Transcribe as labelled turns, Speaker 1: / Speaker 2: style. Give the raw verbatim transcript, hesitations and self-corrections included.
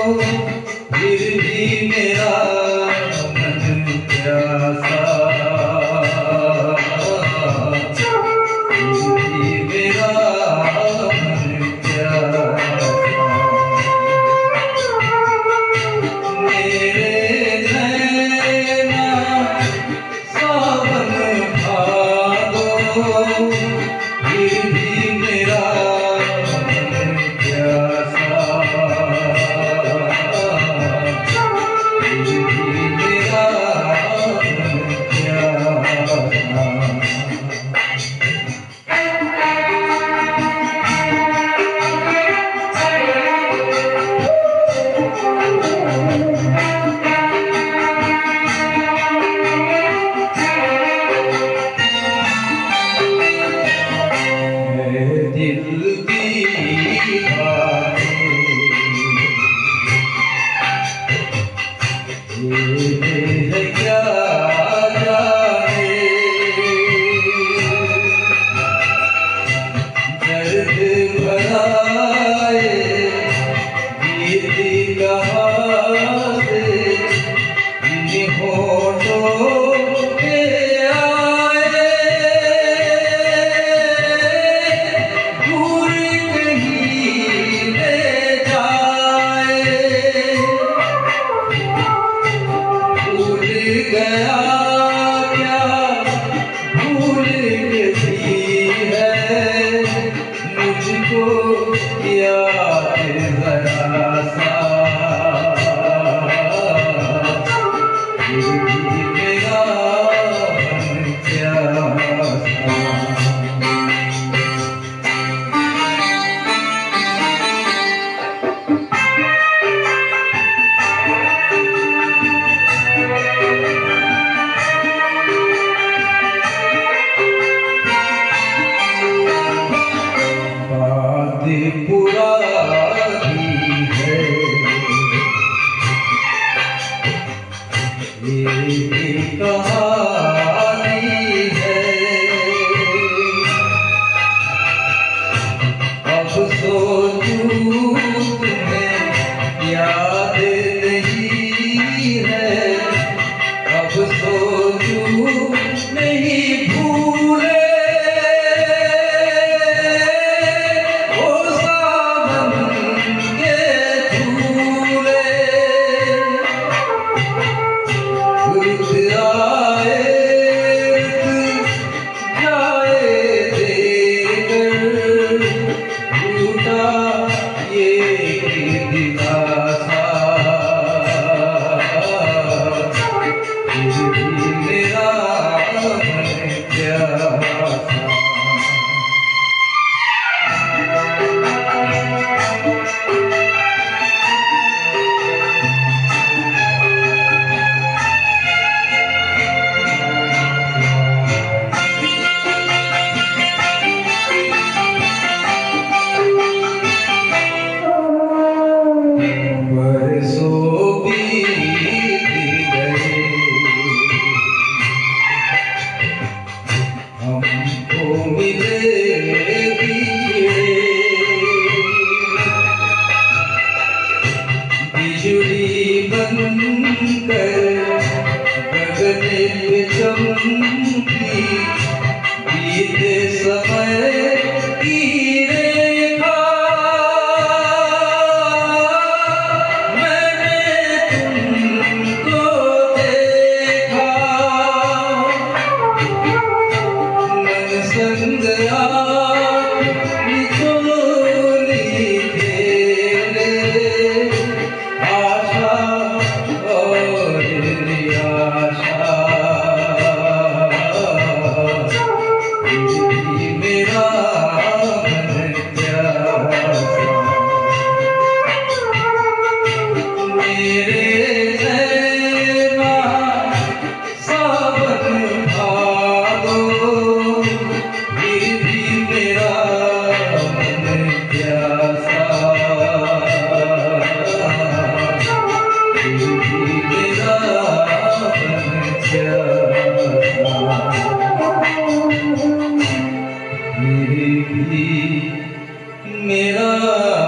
Speaker 1: फिर भी मेरा मन प्यासा, फिर भी मेरा मन प्यासा। मेरे नैना सावन भादो, फिर भी मेरा मन प्यासा, फिर भी मेरा मन प्यासा। दिल दीवाने ये है क्या जाने, दर्द भराए गीत कहाँ से इन होठों के आए, दूर कहीं ले जाए। भूल गया क्या भूल गई है, मुझको याद जरा सा, फिर भी मेरा मन प्यासा। बात पुरानी है ये कहानी है, अब सोचूं तुम्हें याद नहीं है, अब सोचूं नहीं भूले। बिजुली बनकर गगन पे चमकी, बीते समय की रेखा मैंने तुमको देखा, मन संग मेरा